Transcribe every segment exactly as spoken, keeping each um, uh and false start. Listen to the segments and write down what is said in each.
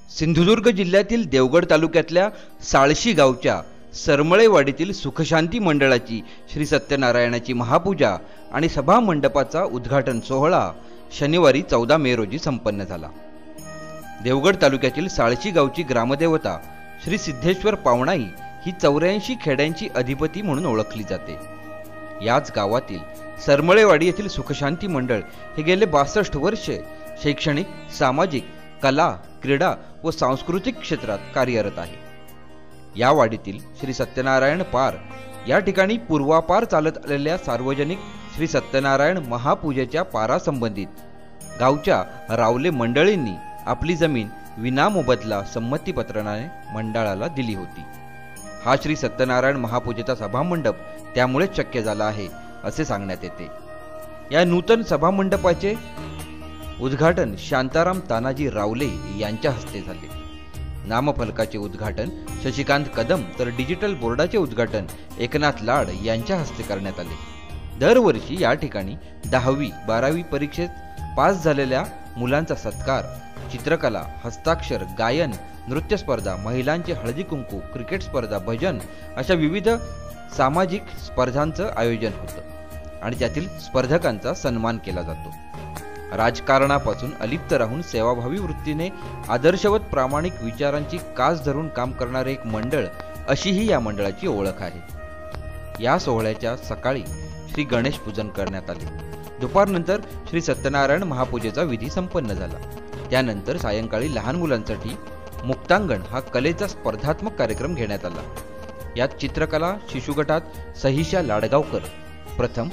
सिंधुदुर्ग जिल्ह्यातील देवगड तालुक्यातल्या साळशी गावच्या सरमळेवाडीतील सुखशांती मंडळाची श्री सत्यनारायणाची महापूजा आणि सभा मंडपाचा उद्घाटन सोहळा शनिवारी चौदा मे रोजी संपन्न झाला। देवगड तालुक्यातील साळशी गावची ग्रामदेवता श्री सिद्धेश्वर पावणाई ही चौऱ्याऐंशी खेड्यांची अधिपती म्हणून ओळखली जाते। याच गावातील सरमळेवाडी येथील सुखशांती मंडळ हे गेले बासष्ट वर्षे शैक्षणिक, सामाजिक, कला, क्रीडा व सांस्कृतिक क्षेत्रात कार्यरत आहे। या वाडीतील श्री सत्यनारायण पार या ठिकाणी पूर्वापार चालत आलेल्या सार्वजनिक श्री सत्यनारायण महापूजेच्या पारा संबंधित गावच्या रावले मंडळींनी आपली जमीन विनामोबदला संमतीपत्राने मंडळाला दिली होती। हा श्री सत्यनारायण महापूजेचा सभामंडप त्यामुळे शक्य झाला आहे असे सांगण्यात येते। या नूतन सभामंडपाचे उद्घाटन शांताराम तानाजी रावले यांच्या हस्ते झाले। नामफलकाचे उद्घाटन शशिकांत कदम तर डिजिटल बोर्डाचे उद्घाटन एकनाथ लाड यांच्या हस्ते करण्यात आले। दरवर्षी या ठिकाणी दहावी बारावी परीक्षेत पास झालेल्या मुलांचा सत्कार, चित्रकला, हस्ताक्षर, गायन, नृत्य स्पर्धा, महिलांचे हळदी कुंकू, क्रिकेट स्पर्धा, भजन अशा विविध सामाजिक स्पर्धांचं आयोजन होतं आणि त्यातील स्पर्धकांचा सन्मान केला जातो। राजकारणापासून अलिप्त राहून सेवाभावी वृत्तीने आदर्शवत प्रामाणिक विचारांची कास धरून काम करणारे एक मंडळ अशी ही या मंडळाची ओळख आहे। या सोहळ्याच्या सकाळी श्री गणेश पूजन करण्यात आले। दुपारनंतर श्री सत्यनारायण महापूजेचा विधी संपन्न झाला। त्यानंतर सायंकाळी लहान मुलांसाठी मुक्तांगण हा कलेचा स्पर्धात्मक कार्यक्रम घेण्यात आला। यात चित्रकला शिशुगटात सहिशा लाडगावकर प्रथम,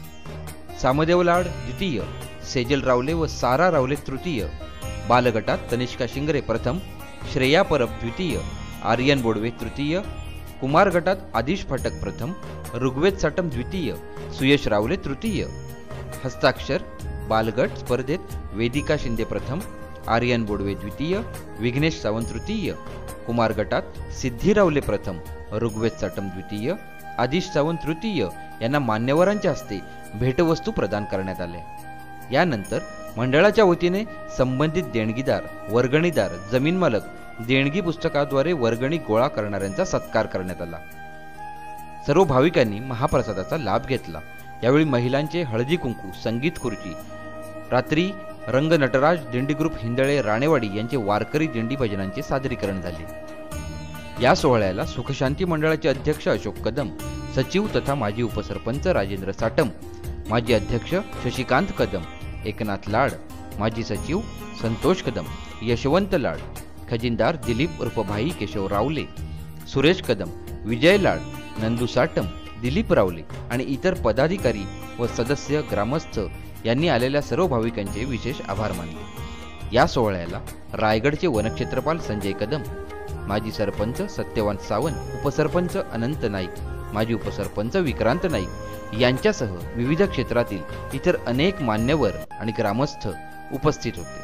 सामदेव लाड द्वितीय, सेजल रावले व सारा रावले तृतीय, बालगटात तनिष्का शिंगरे प्रथम, श्रेया परब द्वितीय, आर्यन बोडवे तृतीय, कुमार गटात आदिश फाटक प्रथम, ऋग्वेद साटम द्वितीय, सुयश रावले तृतीय, हस्ताक्षर बालगट स्पर्धेत वेदिका शिंदे प्रथम, आर्यन बोडवे द्वितीय, विघ्नेश सावंत तृतीय, कुमार गटात सिद्धी रावले प्रथम, ऋग्वेद साटम द्वितीय, आदिश सावंत तृतीय यांना मान्यवरांच्या हस्ते भेटवस्तू प्रदान करण्यात आल्या। यानंतर मंडळाच्या वतीने संबंधित देणगीदार, वर्गणीदार, जमीन मालक, देणगी पुस्तकाद्वारे वर्गणी गोळा करणाऱ्यांचा सत्कार करण्यात आला। सर्व भाविकांनी महाप्रसादाचा लाभ घेतला। यावेळी महिलांचे हळदी कुंकू, संगीत खुर्ची, रात्री रंग नटराज दिंडी ग्रुप हिंदळे राणेवाडी यांचे वारकरी दिंडी भजनांचे सादरीकरण झाले। या सोहळ्याला सुखशांती मंडळाचे अध्यक्ष अशोक कदम, सचिव तथा माजी उपसरपंच राजेंद्र साटम, माजी अध्यक्ष शशिकांत कदम, एकनाथ लाड, माजी सचिव संतोष कदम, यशवंत लाड, खजिनदार दिलीप उर्फ भाई केशव रावले, सुरेश कदम, विजय लाड, नंदू साटम, दिलीप रावले आणि इतर पदाधिकारी व सदस्य ग्रामस्थ यांनी आलेल्या सर्व भाविकांचे विशेष आभार मानले। या सोहळ्याला रायगडचे वनक्षेत्रपाल संजय कदम, माजी सरपंच सत्यवान सावंत, उपसरपंच अनंत नाईक, माजी उपसरपंच विक्रांत नाईक यांच्यासह विविध क्षेत्रातील इतर अनेक मान्यवर आणि ग्रामस्थ उपस्थित होते।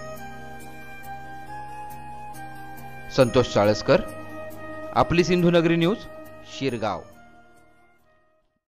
संतोष चाळसकर, आपली सिंधुनगरी न्यूज, शिरगाव।